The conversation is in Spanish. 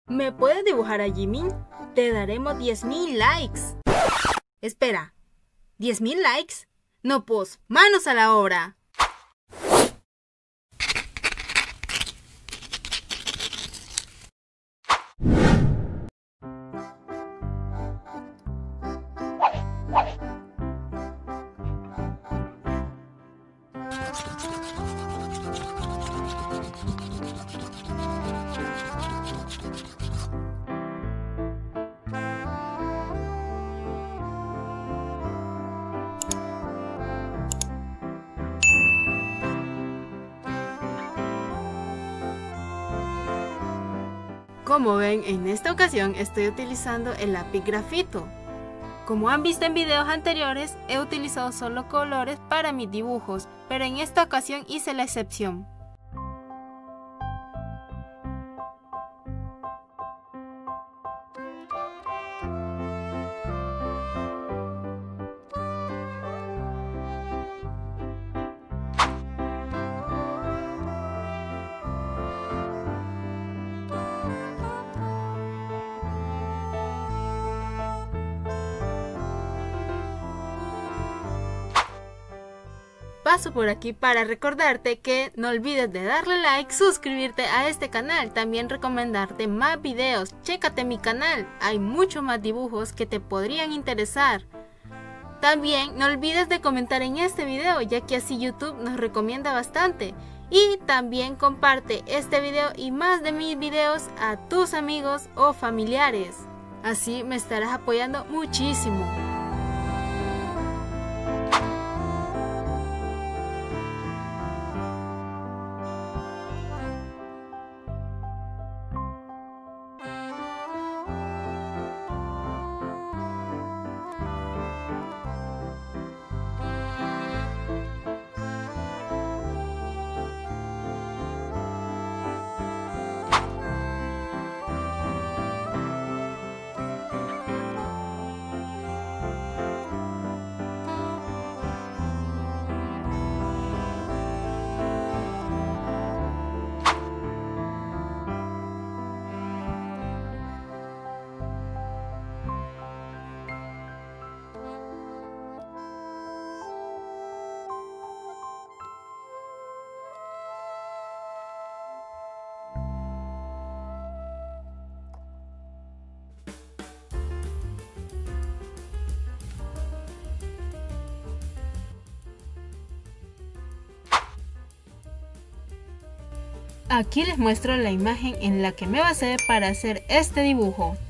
¿Me puedes dibujar a Jimin? Te daremos 10.000 likes. Espera, ¿10.000 likes? No, pues, manos a la obra. Como ven, en esta ocasión estoy utilizando el lápiz grafito. Como han visto en videos anteriores, he utilizado solo colores para mis dibujos, pero en esta ocasión hice la excepción. Paso por aquí para recordarte que no olvides de darle like, suscribirte a este canal, también recomendarte más videos. Chécate mi canal, hay muchos más dibujos que te podrían interesar. También no olvides de comentar en este video, ya que así YouTube nos recomienda bastante. Y también comparte este video y más de mis videos a tus amigos o familiares. Así me estarás apoyando muchísimo. Aquí les muestro la imagen en la que me basé para hacer este dibujo.